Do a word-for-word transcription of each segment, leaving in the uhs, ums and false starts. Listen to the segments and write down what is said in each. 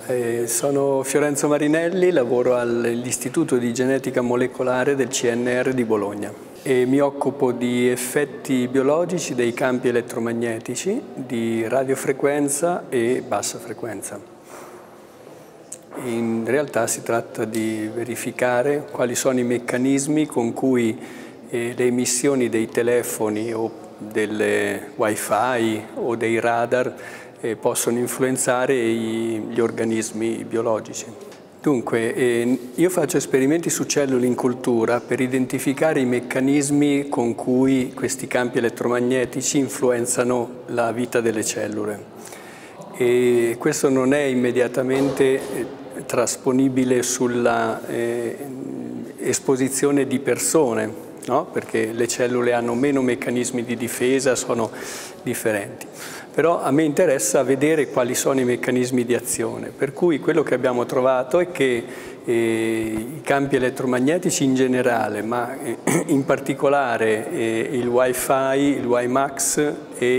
Eh, sono Fiorenzo Marinelli, lavoro all'Istituto di Genetica Molecolare del C N R di Bologna e mi occupo di effetti biologici dei campi elettromagnetici di radiofrequenza e bassa frequenza. In realtà si tratta di verificare quali sono i meccanismi con cui eh, le emissioni dei telefoni o delle wifi o dei radar eh, possono influenzare i, gli organismi biologici. Dunque, eh, io faccio esperimenti su cellule in cultura per identificare i meccanismi con cui questi campi elettromagnetici influenzano la vita delle cellule. E questo non è immediatamente eh, trasponibile sulla eh, esposizione di persone, no? Perché le cellule hanno meno meccanismi di difesa, sono differenti. Però a me interessa vedere quali sono i meccanismi di azione, per cui quello che abbiamo trovato è che eh, i campi elettromagnetici in generale, ma eh, in particolare eh, il Wi-Fi, il WiMAX e,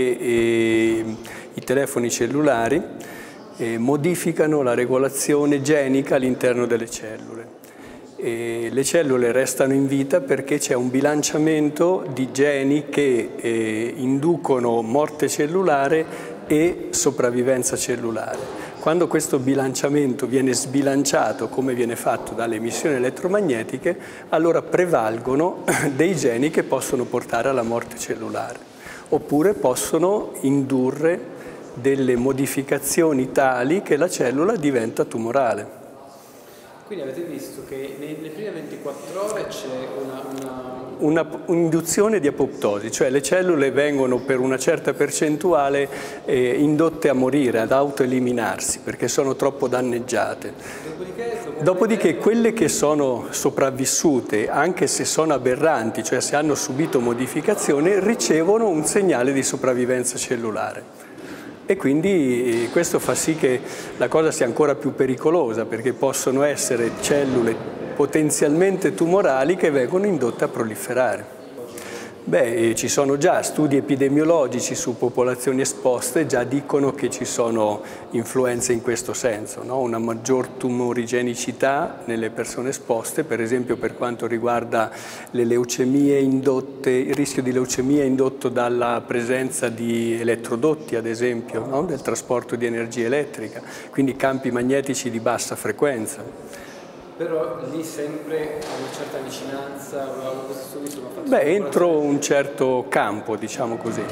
e i telefoni cellulari eh, modificano la regolazione genica all'interno delle cellule. E le cellule restano in vita perché c'è un bilanciamento di geni che eh, inducono morte cellulare e sopravvivenza cellulare. Quando questo bilanciamento viene sbilanciato, come viene fatto dalle emissioni elettromagnetiche, allora prevalgono dei geni che possono portare alla morte cellulare, oppure possono indurre delle modificazioni tali che la cellula diventa tumorale. Quindi avete visto che nelle prime ventiquattro ore c'è una, una... un'induzione di apoptosi, cioè le cellule vengono per una certa percentuale eh, indotte a morire, ad autoeliminarsi, perché sono troppo danneggiate. Dopodiché, Dopodiché quelle che sono sopravvissute, anche se sono aberranti, cioè se hanno subito modificazione, ricevono un segnale di sopravvivenza cellulare. E quindi questo fa sì che la cosa sia ancora più pericolosa, perché possono essere cellule potenzialmente tumorali che vengono indotte a proliferare. Beh, ci sono già studi epidemiologici su popolazioni esposte, già dicono che ci sono influenze in questo senso, no? Una maggior tumorigenicità nelle persone esposte, per esempio per quanto riguarda le leucemie indotte, il rischio di leucemia indotto dalla presenza di elettrodotti, ad esempio, no? Del trasporto di energia elettrica, quindi campi magnetici di bassa frequenza. Però lì sempre a una certa vicinanza, questi studi sono fatti... Beh, entro un certo campo, diciamo così.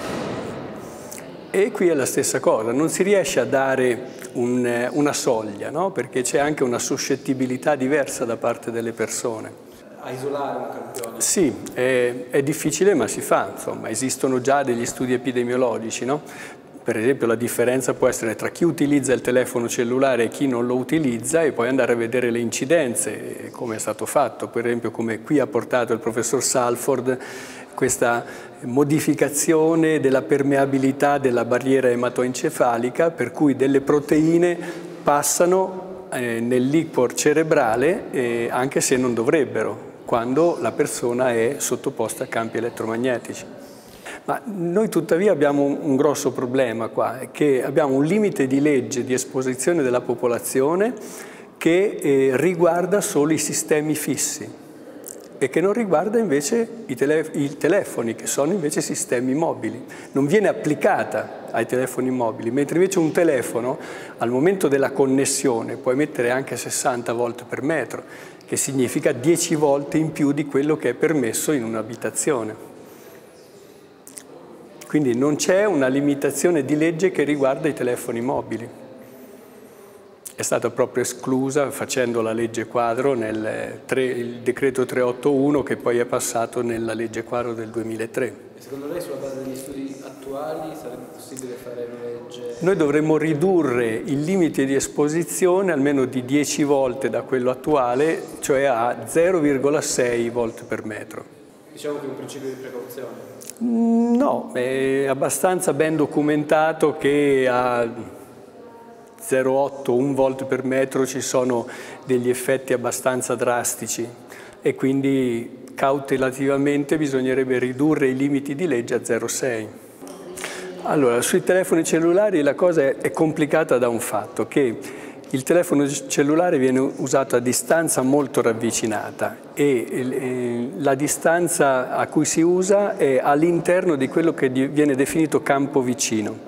E qui è la stessa cosa, non si riesce a dare un, una soglia, no? Perché c'è anche una suscettibilità diversa da parte delle persone. A isolare un campione? Sì, è, è difficile ma si fa, insomma, esistono già degli studi epidemiologici, no? Per esempio la differenza può essere tra chi utilizza il telefono cellulare e chi non lo utilizza e poi andare a vedere le incidenze, come è stato fatto, per esempio come qui ha portato il professor Salford, questa modificazione della permeabilità della barriera ematoencefalica, per cui delle proteine passano eh, nel liquor cerebrale eh, anche se non dovrebbero, quando la persona è sottoposta a campi elettromagnetici. Ma noi tuttavia abbiamo un grosso problema qua, è che abbiamo un limite di legge di esposizione della popolazione che eh, riguarda solo i sistemi fissi e che non riguarda invece i, tele i telefoni, che sono invece sistemi mobili. Non viene applicata ai telefoni mobili, mentre invece un telefono al momento della connessione può emettere anche sessanta volt per metro, che significa dieci volte in più di quello che è permesso in un'abitazione. Quindi non c'è una limitazione di legge che riguarda i telefoni mobili. È stata proprio esclusa facendo la legge quadro nel tre, il decreto trecentoottantuno che poi è passato nella legge quadro del duemilatré. E secondo lei sulla base degli studi attuali sarebbe possibile fare una legge? Noi dovremmo ridurre il limite di esposizione almeno di dieci volte da quello attuale, cioè a zero virgola sei volt per metro. Diciamo che è un principio di precauzione. No, è abbastanza ben documentato che a zero virgola otto, un volt per metro ci sono degli effetti abbastanza drastici e quindi cautelativamente bisognerebbe ridurre i limiti di legge a zero virgola sei. Allora, sui telefoni cellulari la cosa è complicata da un fatto, che il telefono cellulare viene usato a distanza molto ravvicinata e la distanza a cui si usa è all'interno di quello che viene definito campo vicino.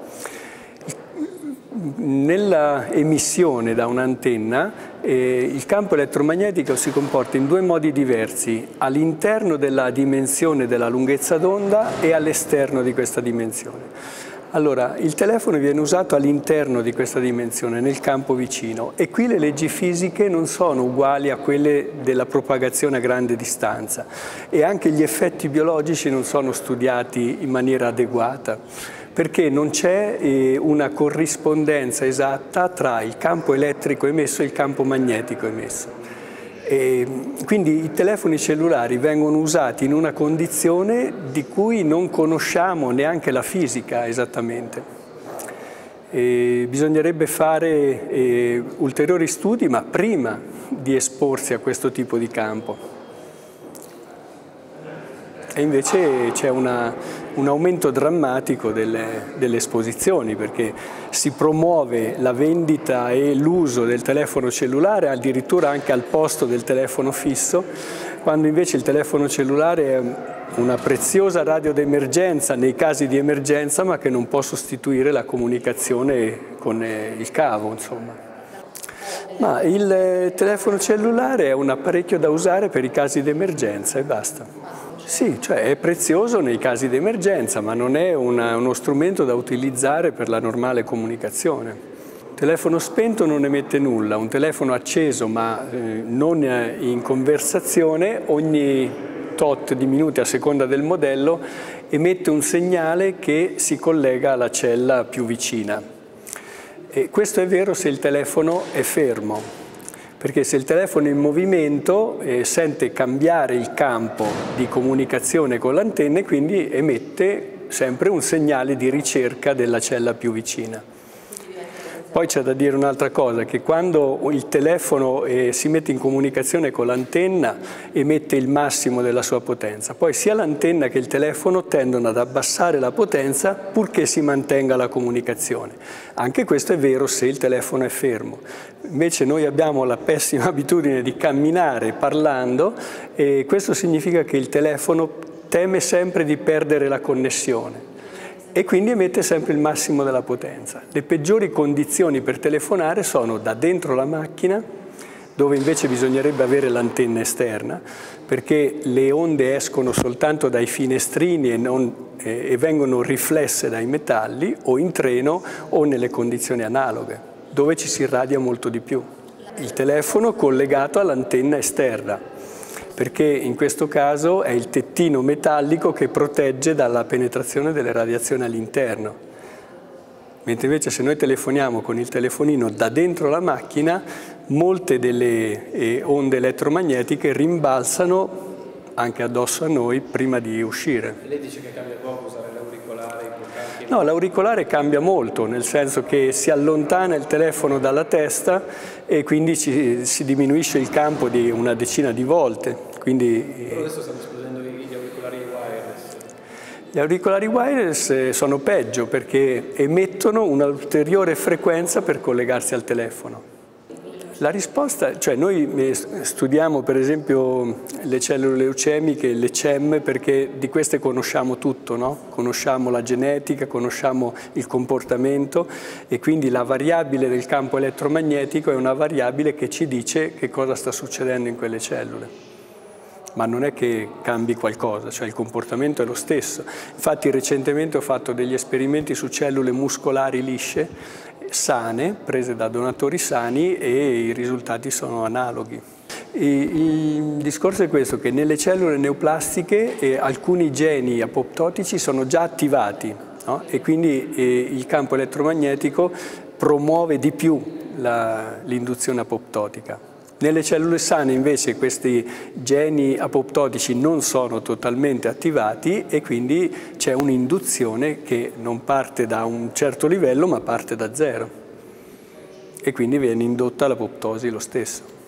Nella emissione da un'antenna eh, il campo elettromagnetico si comporta in due modi diversi, all'interno della dimensione della lunghezza d'onda e all'esterno di questa dimensione. Allora, il telefono viene usato all'interno di questa dimensione, nel campo vicino, e qui le leggi fisiche non sono uguali a quelle della propagazione a grande distanza e anche gli effetti biologici non sono studiati in maniera adeguata, perché non c'è eh, una corrispondenza esatta tra il campo elettrico emesso e il campo magnetico emesso. E quindi i telefoni cellulari vengono usati in una condizione di cui non conosciamo neanche la fisica esattamente. E bisognerebbe fare eh, ulteriori studi, ma prima di esporsi a questo tipo di campo. E invece c'è una, un aumento drammatico delle, delle esposizioni, perché si promuove la vendita e l'uso del telefono cellulare addirittura anche al posto del telefono fisso, quando invece il telefono cellulare è una preziosa radio d'emergenza nei casi di emergenza, ma che non può sostituire la comunicazione con il cavo, insomma. Ma il telefono cellulare è un apparecchio da usare per i casi di emergenza e basta. Sì, cioè è prezioso nei casi di emergenza, ma non è una, uno strumento da utilizzare per la normale comunicazione. Un telefono spento non emette nulla, un telefono acceso ma eh, non in conversazione, ogni tot di minuti a seconda del modello, emette un segnale che si collega alla cella più vicina. E questo è vero se il telefono è fermo. Perché se il telefono è in movimento eh, sente cambiare il campo di comunicazione con l'antenna e quindi emette sempre un segnale di ricerca della cella più vicina. Poi c'è da dire un'altra cosa, che quando il telefono eh, si mette in comunicazione con l'antenna emette il massimo della sua potenza. Poi sia l'antenna che il telefono tendono ad abbassare la potenza purché si mantenga la comunicazione. Anche questo è vero se il telefono è fermo. Invece noi abbiamo la pessima abitudine di camminare parlando e questo significa che il telefono teme sempre di perdere la connessione e quindi emette sempre il massimo della potenza. Le peggiori condizioni per telefonare sono da dentro la macchina, dove invece bisognerebbe avere l'antenna esterna, perché le onde escono soltanto dai finestrini e, non, eh, e vengono riflesse dai metalli, o in treno o nelle condizioni analoghe, dove ci si irradia molto di più. Il telefono collegato all'antenna esterna, perché in questo caso è il tettino metallico che protegge dalla penetrazione delle radiazioni all'interno. Mentre invece se noi telefoniamo con il telefonino da dentro la macchina, molte delle eh, onde elettromagnetiche rimbalzano anche addosso a noi prima di uscire. Lei dice che cambia poco usare l'auricolare? No, l'auricolare cambia molto, nel senso che si allontana il telefono dalla testa e quindi ci, si diminuisce il campo di una decina di volte. Quindi, Però adesso stanno esplodendo gli auricolari wireless. Gli auricolari wireless sono peggio perché emettono un'ulteriore frequenza per collegarsi al telefono. La risposta, cioè noi studiamo per esempio le cellule leucemiche, le C E M, perché di queste conosciamo tutto, no? Conosciamo la genetica, conosciamo il comportamento e quindi la variabile del campo elettromagnetico è una variabile che ci dice che cosa sta succedendo in quelle cellule. Ma non è che cambi qualcosa, cioè il comportamento è lo stesso. Infatti recentemente ho fatto degli esperimenti su cellule muscolari lisce, sane, prese da donatori sani e i risultati sono analoghi. E il discorso è questo, che nelle cellule neoplastiche eh, alcuni geni apoptotici sono già attivati, no? E quindi eh, il campo elettromagnetico promuove di più l'induzione apoptotica. Nelle cellule sane invece questi geni apoptotici non sono totalmente attivati e quindi c'è un'induzione che non parte da un certo livello ma parte da zero e quindi viene indotta l'apoptosi lo stesso.